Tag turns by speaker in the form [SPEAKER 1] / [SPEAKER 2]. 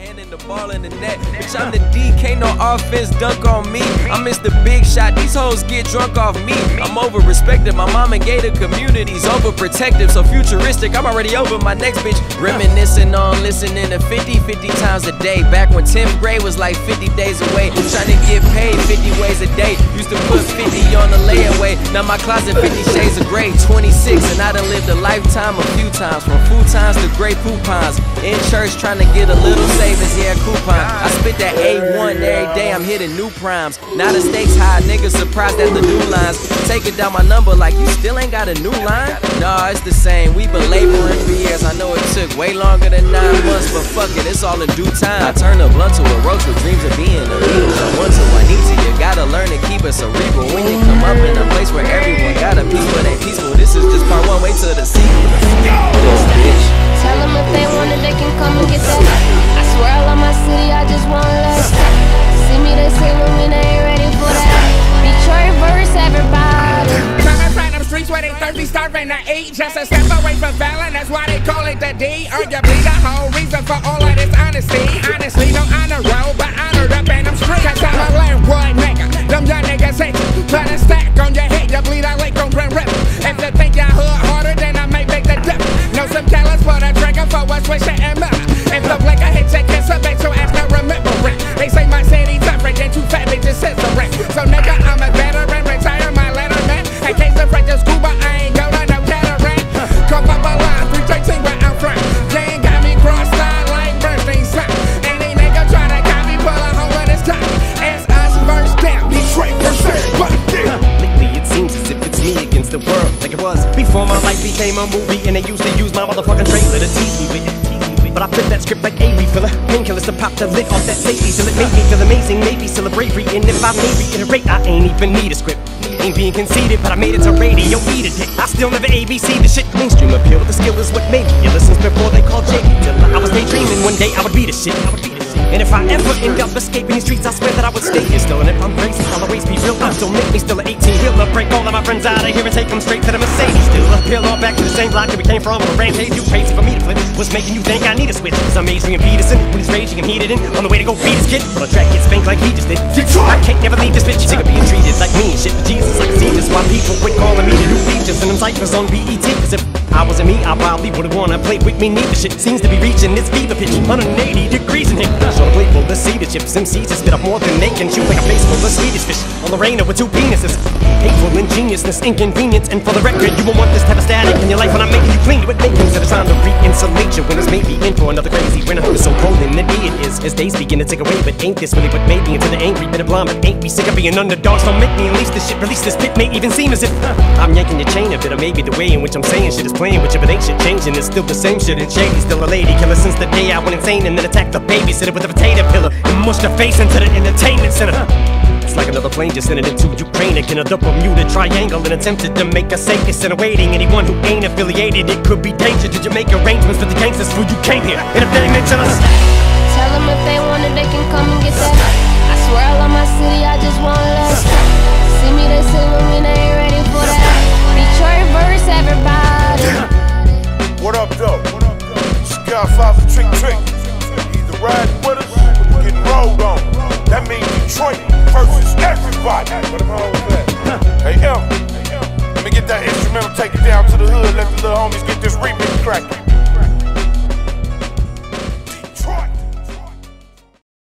[SPEAKER 1] handing the ball in the net. Bitch, I'm the D, can't no offense dunk on me. I'm Mr. Big Shot, these hoes get drunk off me. I'm over-respected, my mom and gated communities. Overprotective, so futuristic, I'm already over my next bitch. Reminiscing on listening to 50 times a day. Back when 10th grade was like 50 days away. Trying to get paid 50 ways a day. Used to put 50 on the layaway. Now my closet 50 shades of gray. 26 and I done lived a lifetime a few times. From futons to gray coupons. In church trying to get a little savings, yeah, coupon. I spit that A1 every day, I'm hitting new primes. Now the stakes high, niggas surprised at the new lines. Taking down my number like you still ain't got a new line? Nah, it's the same, we been laboring for years. I know it took way longer than 9 months, but fuck it, it's all in due time. I turn a blunt to a roach with dreams of being a leader. I want to, I need to, you gotta learn to keep it cerebral. When you come up in a place where everyone got a piece but ain't peaceful, this is just part 1, wait till the sequel. This bitch.
[SPEAKER 2] Tell them if they want it, they can come and get that. I swear I love my city, I just want less. See me, they say when we ain't ready for that. Detroit verse, everybody.
[SPEAKER 3] Coming from them streets where they thirsty, starving to eat. Just a step away from violence, that's why they call it the D. Arguably the whole reason for all of this honesty. Honestly, no honor roll, but honored up in them streets. Cause I'm a landwood nigga, them young niggas hate you. Put a stack on your head, you bleed out like on Grand River. If you think y'all hood harder, then I may make the dip. Know some callous for the drinker, for a swisher and miller. If the blick I hit your kiss, I bet your ass not remember it. They say my city's different than 2 fat bitches scissoring. So nigga, I'm a veteran, retire my letterman. In case the French is scuba, I ain't go to no cataract. Come up a line, 313 where I'm from. They ain't got me cross-eyed like Bernstein son. Any nigga try to copy, pull a hole in his top. It's us versus them, Detroit versus everybody.
[SPEAKER 4] Lately it seems as if it's me against the world, like it was before my life became a movie. And they used to use my motherfucking trailer to tease me with it. But I flip that script like a refiller. Painkillers to pop the lid off that safety till it made me feel amazing, maybe still a bravery. And if I may reiterate, I ain't even need a script. Ain't being conceited, but I made it to radio, eat a dick. I still never ABC the shit. Mainstream appeal, the skill is what made me. You listen before they called Jake. Till I was daydreaming one day I would be the shit. And if I ever end up escaping these streets, I swear that I would stay here still. And if I'm crazy, I'll always be real. Don't make me still an 18-wheeler. Break all of my friends out of here and take them straight to the Mercedes. Still appeal all back to the same block that we came from. On a rampage, too crazy for me to flip. What's making you think I need a switch? Cause I'm Adrian Peterson when he's raging and heated in. On the way to go beat his kid. Well, the track gets spanked like he just did. I can't never leave this bitch. Sick of being treated like me and shit. But Jesus, I can see this. Why people quit calling me the new features and them ciphers on BET. Cause if I wasn't me, I probably would've wanna play with me. Neither shit seems to be reaching its fever pitch. 180 degrees in here. So playful, let's see the chips. MCs just spit up more than they can chew. Like a face full of Swedish fish on the Rainer with 2 penises. Hateful ingeniousness, inconvenience. And for the record, you won't want this type of static in your life when I'm making you clean. With makings that are time to re-insulate you when it's maybe in for another crazy winter. It's so cold and it is as days begin to take away. But ain't this really what made me into the angry bit of blonde? But ain't we sick of being underdogs? Don't make me unleash this shit. Release this pit may even seem as if I'm yanking your chain a bit. Or maybe the way in which I'm saying shit is playing with you. But ain't shit changing, it's still the same shit. And Shady's still a lady killer since the day I went insane. And then attacked the babysitter with a potato pillar and mushed her face into the entertainment center. It's like another plane just sent it into Ukraine. Again, a Bermuda Triangle and attempted to make us safe. It's awaiting anyone who ain't affiliated. It could be danger. Did you make arrangements for the gangsters before you came here? And if they mention us,
[SPEAKER 2] Tell them if they want it, they can come and get that. I swear I love my city, I just want less. See me, they say when we ain't ready for that. Detroit verse, everybody.
[SPEAKER 5] What up, though? It's Godfather Trick Trick.